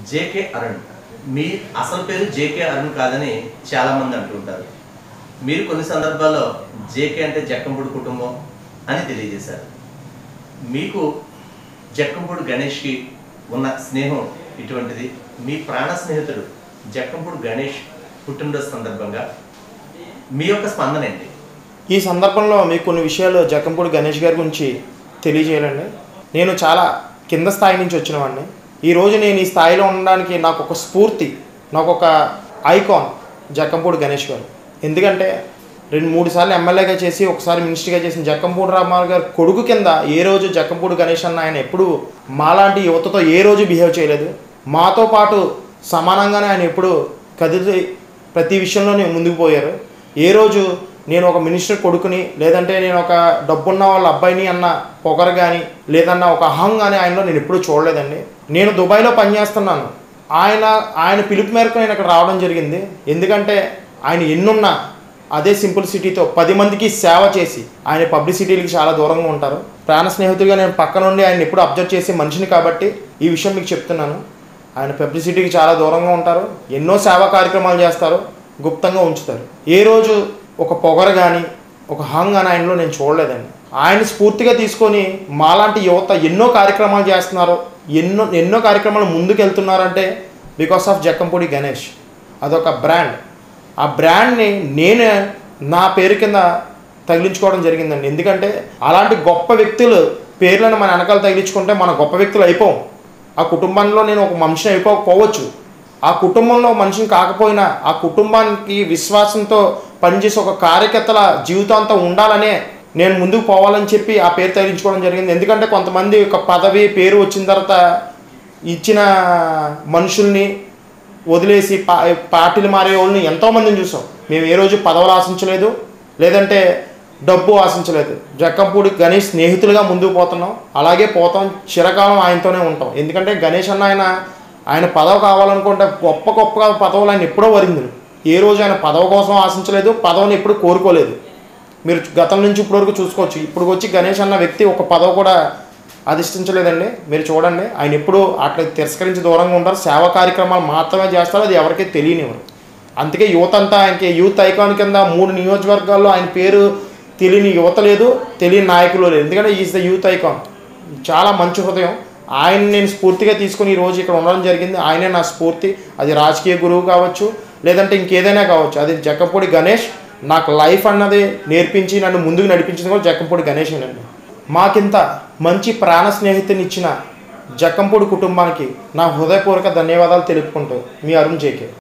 JK Arun, మీ అసలు పేరు JK Arun కాదని చాలామంది అంటుంటారు. మీరు కొన్ని సందర్భాల్లో జేకే అంటే జక్కంపూడి కుటుంబం అని తెలియజేశారు. మీకు జక్కంపూడి గణేష్కి ఉన్న స్నేహం ఇటువంటిది. మీ ప్రాణ స్నేహితుడు జక్కంపూడి గణేష్ పుట్టినరోజు సందర్భంగా మీ యొక్క స్పందన ఏంటి? ఈ సందర్భంలో మీకు కొన్ని విషయాలు జక్కంపూడి గణేష్ గారి గురించి తెలియజేయాలండి. నేను చాలా కింద స్థాయి నుంచి వచ్చిన వాడిని. ఈరోజు నేను ఈ స్థాయిలో ఉండడానికి నాకు ఒక స్ఫూర్తి, నాకు ఒక ఐకాన్ జక్కంపూడి గణేష్ గారు. ఎందుకంటే 2-3 సార్లు ఎమ్మెల్యేగా చేసి ఒకసారి మినిస్టర్గా చేసిన జక్కంపూడి రామారావు గారు కొడుకు కింద ఏ రోజు జక్కంపూడి గణేష్ అన్న ఆయన ఎప్పుడు మాలాంటి యువతతో ఏ రోజు బిహేవ్ చేయలేదు. మాతో పాటు సమానంగానే ఆయన ఎప్పుడు కదిలి ప్రతి విషయంలోనే ముందుకు పోయారు. ఏ రోజు నేను ఒక మినిస్టర్ కొడుకుని, లేదంటే నేను ఒక డబ్బున్న వాళ్ళ అబ్బాయిని అన్న పొగరు కానీ, లేదన్న ఒక అహం కానీ ఆయనలో నేను ఎప్పుడూ చూడలేదండి. నేను దుబాయ్లో పనిచేస్తున్నాను. ఆయన పిలుపు మేరకు నేను ఇక్కడ రావడం జరిగింది. ఎందుకంటే ఆయన ఎన్నున్నా అదే సింప్లిసిటీతో 10 మందికి సేవ చేసి, ఆయన పబ్లిసిటీలకి చాలా దూరంగా ఉంటారు. ప్రాణ స్నేహితుడిగా నేను పక్క నుండి ఆయన ఎప్పుడు అబ్జర్వ్ చేసే మనిషిని కాబట్టి ఈ విషయం మీకు చెప్తున్నాను. ఆయన పబ్లిసిటీకి చాలా దూరంగా ఉంటారు. ఎన్నో సేవా కార్యక్రమాలు చేస్తారు, గుప్తంగా ఉంచుతారు. ఏ రోజు ఒక పొగరు కానీ, ఒక హంగ్ అని ఆయనలో నేను చూడలేదండి. ఆయన స్ఫూర్తిగా తీసుకొని మాలాంటి యువత ఎన్నో కార్యక్రమాలు చేస్తున్నారు, ఎన్నో కార్యక్రమాలు ముందుకు వెళ్తున్నారంటే బికాస్ ఆఫ్ జక్కంపూడి గణేష్. అదొక బ్రాండ్. ఆ బ్రాండ్ని నేనే నా పేరు కింద తగిలించుకోవడం జరిగిందండి. ఎందుకంటే అలాంటి గొప్ప వ్యక్తులు పేర్లను మన వెనకాల తగిలించుకుంటే మన గొప్ప వ్యక్తులు అయిపోం. ఆ కుటుంబంలో నేను ఒక మనిషిని అయిపోకపోవచ్చు. ఆ కుటుంబంలో మనిషిని కాకపోయినా ఆ కుటుంబానికి విశ్వాసంతో పనిచేసే ఒక కార్యకర్తల జీవితాంతం ఉండాలనే నేను ముందుకు పోవాలని చెప్పి ఆ పేరు తగిలించుకోవడం జరిగింది. ఎందుకంటే కొంతమంది ఒక పదవి పేరు వచ్చిన తర్వాత ఇచ్చిన మనుషుల్ని వదిలేసి పార్టీలు మారే వాళ్ళని ఎంతోమందిని చూసాం. మేము ఏ రోజు పదవులు ఆశించలేదు, లేదంటే డబ్బు ఆశించలేదు. జక్కంపూడి గణేష్ స్నేహితులుగా ముందుకు పోతున్నాం, అలాగే పోతాం, చిరకాలం ఆయనతోనే ఉంటాం. ఎందుకంటే గణేష్ అన్న ఆయన పదవి కావాలనుకుంటే గొప్ప పదవులు ఆయన ఎప్పుడో వరిందులు. ఏ రోజు ఆయన పదవి కోసం ఆశించలేదు, పదవిని ఎప్పుడు కోరుకోలేదు. మీరు గతం నుంచి ఇప్పటివరకు చూసుకోవచ్చు. ఇప్పుడు వచ్చి గణేష్ అన్న వ్యక్తి ఒక పదవి కూడా అధిష్ఠించలేదండి. మీరు చూడండి, ఆయన ఎప్పుడు అట్లా తిరస్కరించి దూరంగా ఉంటారు. సేవా కార్యక్రమాలు మాత్రమే చేస్తారు, అది ఎవరికీ తెలియనివ్వరు. అందుకే యువత అంతా ఆయనకి యూత్ ఐకాన్ కింద 3 నియోజకవర్గాల్లో ఆయన పేరు తెలియని యువత లేదు, తెలియని నాయకులు లేదు. ఎందుకంటే ఈజ్ ద యూత్ ఐకాన్. చాలా మంచి హృదయం. ఆయన నేను స్ఫూర్తిగా తీసుకొని ఈరోజు ఇక్కడ ఉండడం జరిగింది. ఆయనే నా స్ఫూర్తి. అది రాజకీయ గురువు కావచ్చు, లేదంటే ఇంకేదైనా కావచ్చు. అది జక్కంపూడి గణేష్. నాకు లైఫ్ అన్నది నేర్పించి నన్ను ముందుకు నడిపించింది కూడా జక్కంపూడి గణేషేనండి. మాకింత మంచి ప్రాణ స్నేహితుని ఇచ్చిన జక్కంపూడి కుటుంబానికి నా హృదయపూర్వక ధన్యవాదాలు తెలుపుకుంటూ మీ అరుణ్ జేకే.